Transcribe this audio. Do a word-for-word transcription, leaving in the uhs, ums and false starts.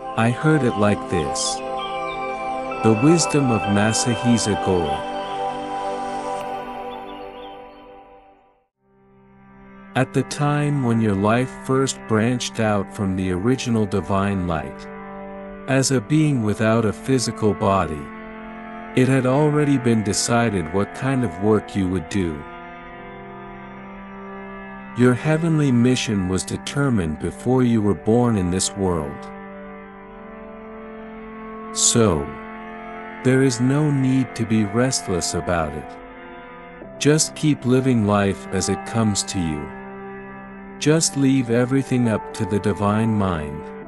I heard it like this. The Wisdom of Masahisa Goi. At the time when your life first branched out from the original divine light, as a being without a physical body, it had already been decided what kind of work you would do. Your heavenly mission was determined before you were born in this world. So, there is no need to be restless about it. Just keep living life as it comes to you. Just leave everything up to the divine mind.